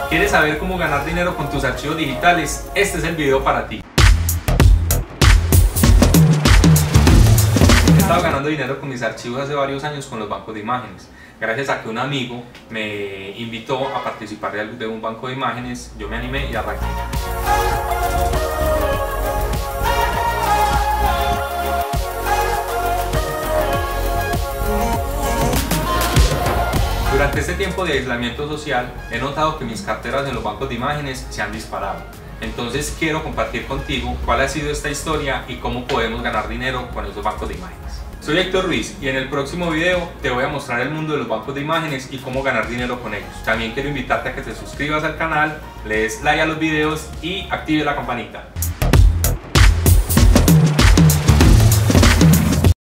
¿Quieres saber cómo ganar dinero con tus archivos digitales? Este es el video para ti. He estado ganando dinero con mis archivos hace varios años con los bancos de imágenes. Gracias a que un amigo me invitó a participar de un banco de imágenes, yo me animé y arranqué. Durante este tiempo de aislamiento social he notado que mis carteras en los bancos de imágenes se han disparado. Entonces quiero compartir contigo cuál ha sido esta historia y cómo podemos ganar dinero con esos bancos de imágenes. Soy Héctor Ruiz y en el próximo video te voy a mostrar el mundo de los bancos de imágenes y cómo ganar dinero con ellos. También quiero invitarte a que te suscribas al canal, le des like a los videos y active la campanita.